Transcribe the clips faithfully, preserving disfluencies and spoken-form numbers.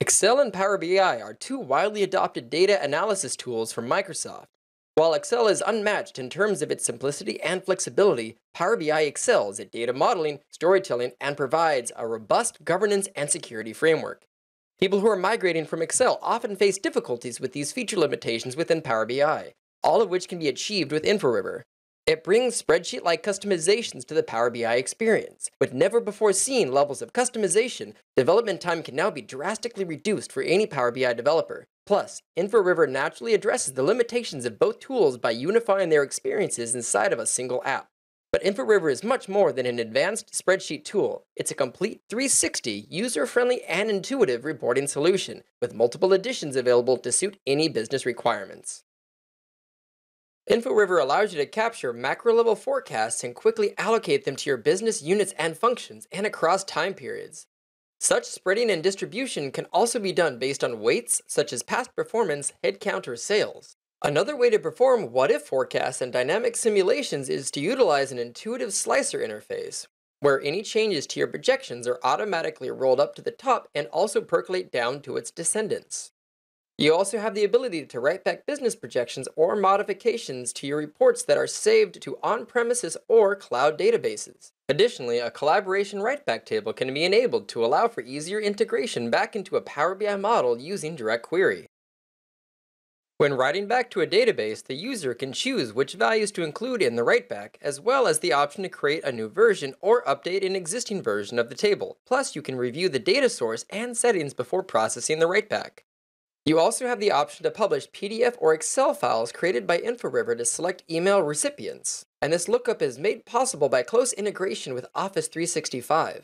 Excel and Power B I are two widely adopted data analysis tools from Microsoft. While Excel is unmatched in terms of its simplicity and flexibility, Power B I excels at data modeling, storytelling, and provides a robust governance and security framework. People who are migrating from Excel often face difficulties with these feature limitations within Power B I, all of which can be achieved with Inforiver. It brings spreadsheet-like customizations to the Power B I experience. With never-before-seen levels of customization, development time can now be drastically reduced for any Power B I developer. Plus, Inforiver naturally addresses the limitations of both tools by unifying their experiences inside of a single app. But Inforiver is much more than an advanced spreadsheet tool. It's a complete three sixty, user-friendly, and intuitive reporting solution, with multiple additions available to suit any business requirements. Inforiver allows you to capture macro-level forecasts and quickly allocate them to your business units and functions, and across time periods. Such spreading and distribution can also be done based on weights such as past performance, headcount, or sales. Another way to perform what-if forecasts and dynamic simulations is to utilize an intuitive slicer interface, where any changes to your projections are automatically rolled up to the top and also percolate down to its descendants. You also have the ability to write back business projections or modifications to your reports that are saved to on-premises or cloud databases. Additionally, a collaboration write-back table can be enabled to allow for easier integration back into a Power B I model using direct query. When writing back to a database, the user can choose which values to include in the writeback, as well as the option to create a new version or update an existing version of the table. Plus, you can review the data source and settings before processing the writeback. You also have the option to publish P D F or Excel files created by Inforiver to select email recipients, and this lookup is made possible by close integration with Office three sixty-five.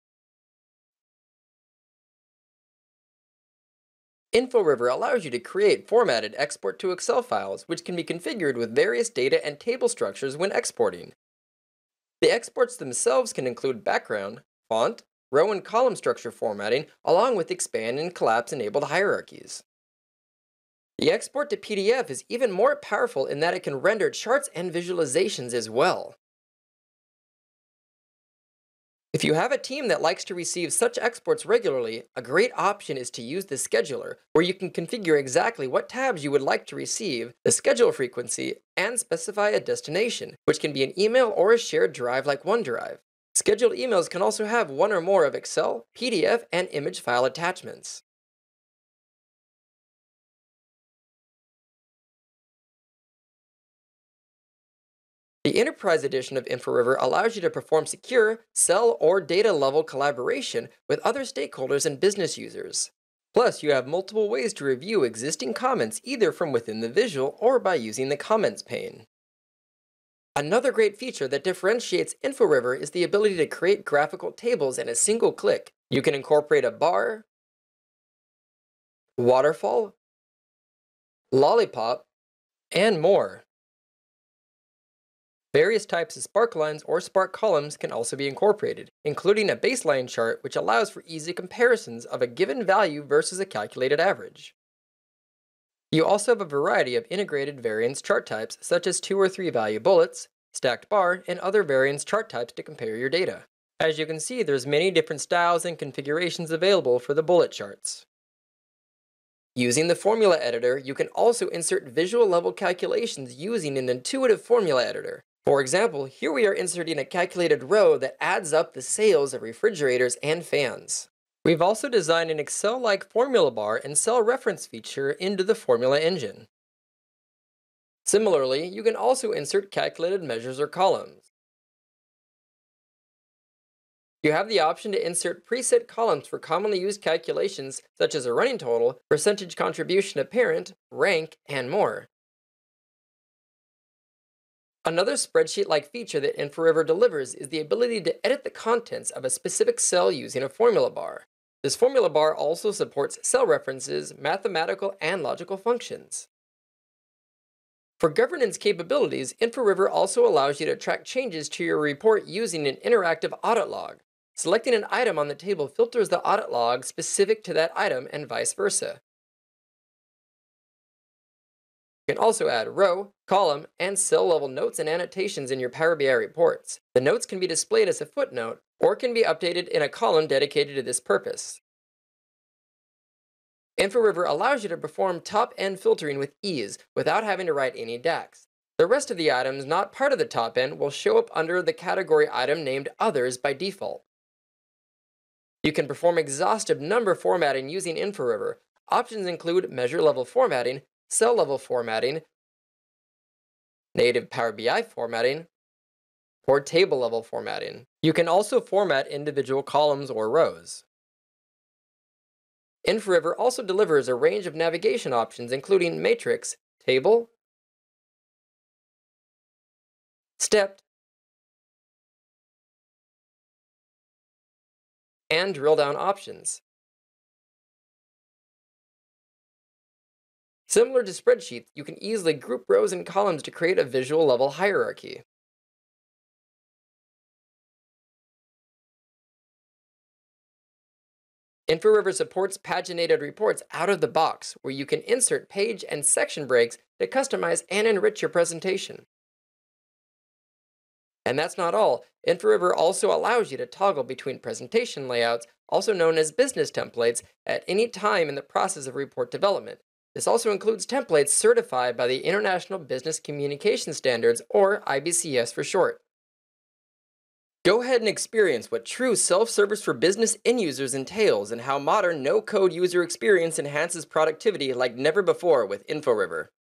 Inforiver allows you to create formatted export to Excel files, which can be configured with various data and table structures when exporting. The exports themselves can include background, font, row and column structure formatting, along with expand and collapse-enabled hierarchies. The export to P D F is even more powerful in that it can render charts and visualizations as well. If you have a team that likes to receive such exports regularly, a great option is to use the scheduler, where you can configure exactly what tabs you would like to receive, the schedule frequency, and specify a destination, which can be an email or a shared drive like OneDrive. Scheduled emails can also have one or more of Excel, P D F, and image file attachments. The Enterprise Edition of Inforiver allows you to perform secure, cell, or data-level collaboration with other stakeholders and business users. Plus, you have multiple ways to review existing comments either from within the visual or by using the Comments pane. Another great feature that differentiates Inforiver is the ability to create graphical tables in a single click. You can incorporate a bar, waterfall, lollipop, and more. Various types of spark lines or spark columns can also be incorporated, including a baseline chart which allows for easy comparisons of a given value versus a calculated average. You also have a variety of integrated variance chart types, such as two or three value bullets, stacked bar, and other variance chart types to compare your data. As you can see, there's many different styles and configurations available for the bullet charts. Using the formula editor, you can also insert visual level calculations using an intuitive formula editor. For example, here we are inserting a calculated row that adds up the sales of refrigerators and fans. We've also designed an Excel-like formula bar and cell reference feature into the formula engine. Similarly, you can also insert calculated measures or columns. You have the option to insert preset columns for commonly used calculations such as a running total, percentage contribution apparent, rank, and more. Another spreadsheet-like feature that Inforiver delivers is the ability to edit the contents of a specific cell using a formula bar. This formula bar also supports cell references, mathematical, and logical functions. For governance capabilities, Inforiver also allows you to track changes to your report using an interactive audit log. Selecting an item on the table filters the audit log specific to that item and vice versa. You can also add row, column, and cell-level notes and annotations in your Power B I reports. The notes can be displayed as a footnote or can be updated in a column dedicated to this purpose. Inforiver allows you to perform top-end filtering with ease without having to write any D A X. The rest of the items not part of the top end will show up under the category item named Others by default. You can perform exhaustive number formatting using Inforiver. Options include measure level formatting, cell level formatting, native Power B I formatting, or table level formatting. You can also format individual columns or rows. Inforiver also delivers a range of navigation options including matrix, table, stepped, and drill down options. Similar to spreadsheets, you can easily group rows and columns to create a visual level hierarchy. Inforiver supports paginated reports out of the box, where you can insert page and section breaks to customize and enrich your presentation. And that's not all. Inforiver also allows you to toggle between presentation layouts, also known as business templates, at any time in the process of report development. This also includes templates certified by the International Business Communication Standards, or I B C S for short. Go ahead and experience what true self-service for business end users entails and how modern no-code user experience enhances productivity like never before with Inforiver.